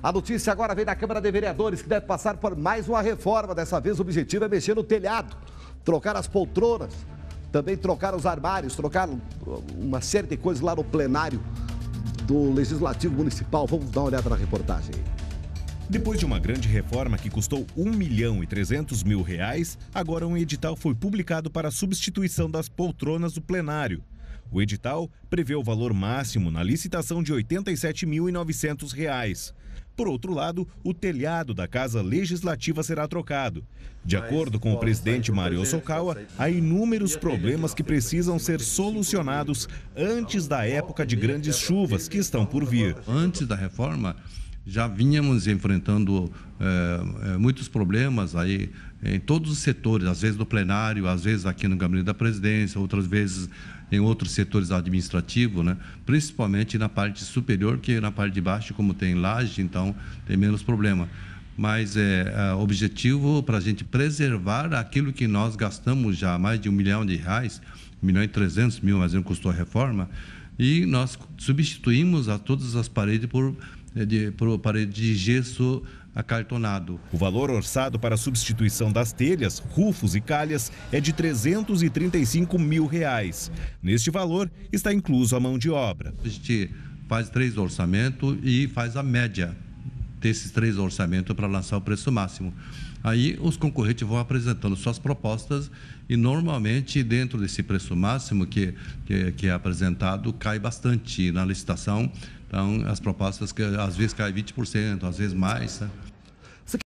A notícia agora vem da Câmara de Vereadores, que deve passar por mais uma reforma. Dessa vez o objetivo é mexer no telhado, trocar as poltronas, também trocar os armários, trocar uma série de coisas lá no plenário do Legislativo Municipal. Vamos dar uma olhada na reportagem. Depois de uma grande reforma que custou R$1.300.000, agora um edital foi publicado para a substituição das poltronas do plenário. O edital prevê o valor máximo na licitação de R$ 87.900. Por outro lado, o telhado da Casa Legislativa será trocado. De acordo com o presidente Mário Sokawa, há inúmeros problemas que precisam ser solucionados antes da época de grandes chuvas que estão por vir. Antes da reforma, já vínhamos enfrentando muitos problemas aí em todos os setores, às vezes no plenário, às vezes aqui no gabinete da presidência, outras vezes em outros setores administrativos, né? Principalmente na parte superior, que na parte de baixo, como tem laje, então tem menos problema. Mas o objetivo para a gente preservar aquilo que nós gastamos já mais de R$1 milhão, R$1.300.000, mais ou menos custou a reforma, e nós substituímos todas as paredes por parede de gesso acartonado. O valor orçado para a substituição das telhas, rufos e calhas é de R$335 mil. Neste valor está incluso a mão de obra. A gente faz 3 orçamentos e faz a média desses 3 orçamentos para lançar o preço máximo. Aí os concorrentes vão apresentando suas propostas e normalmente dentro desse preço máximo que é apresentado cai bastante na licitação. Então as propostas que às vezes caem 20%, às vezes mais, né?